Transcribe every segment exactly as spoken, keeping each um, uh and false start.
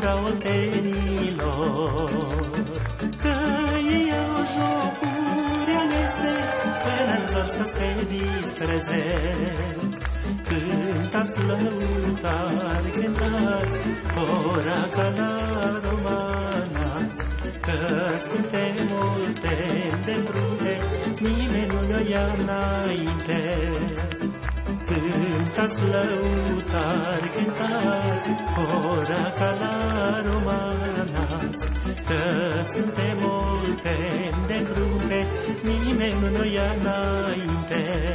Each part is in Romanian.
gura oltenilor, că ei au jocuri alese până-n zor să se distreze. Cântați lăutari, cântați ora ca la romanați, că suntem multe de frunte, nimeni nu ne-o ia înainte. Cântați lăutari, cântați ora ca la romanați, că suntem multe de frunte, nimeni nu ne-o ia înainte.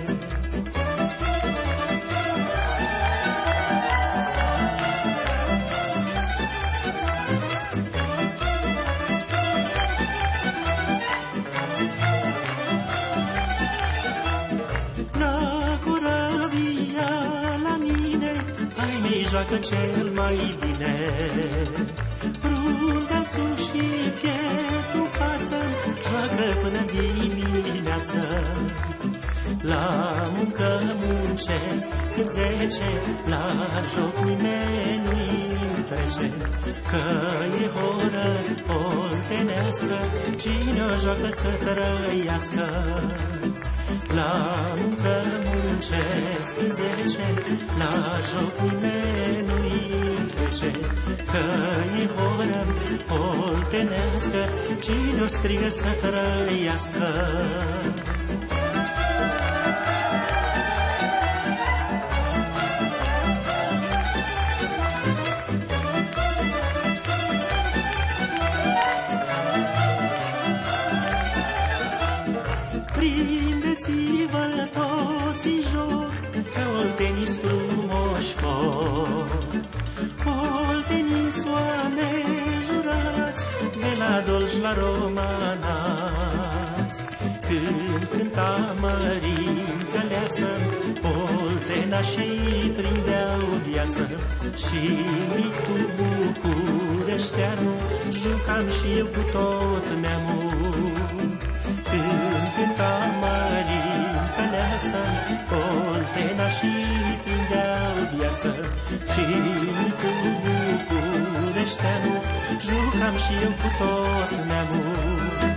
Joacă cel mai bine, fruntea sus și pieptul față, joacă până dimineață. La muncă muncesc cât zece, la joc nimeni nu-i trece, că e horă oltenească, cine o joacă să trăiască. La muncă muncesc cât zece, la joc nimeni nu-i trece, că e horă oltenească, cine o strigă să trăiască. Prindeți-vă toți în joc, că oltenis frumoși foc. Oltenis oameni jurați, de la dolci la romanați. Când cânta Mărin Căleață, oltenașii prindeau viață. Și micu bucureșteanu, jucam și eu cu tot neamul. Când cânta Mărin Căleață, oltenașii prindeau viață. Și micu bucureșteanu, jucam și eu cu tot neamul.